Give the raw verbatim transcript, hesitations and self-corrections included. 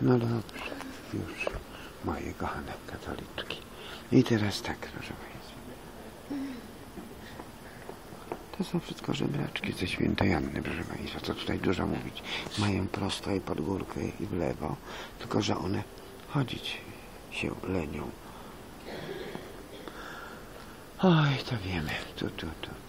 No dobrze, już, moje kochane katoliczki. I teraz tak, proszę Państwa. To są wszystko żebraczki ze Świętej Anny, proszę Państwa, co tutaj dużo mówić. Mają prosto i pod górkę i w lewo, tylko że one chodzić się lenią. Oj, to wiemy, tu, tu, tu.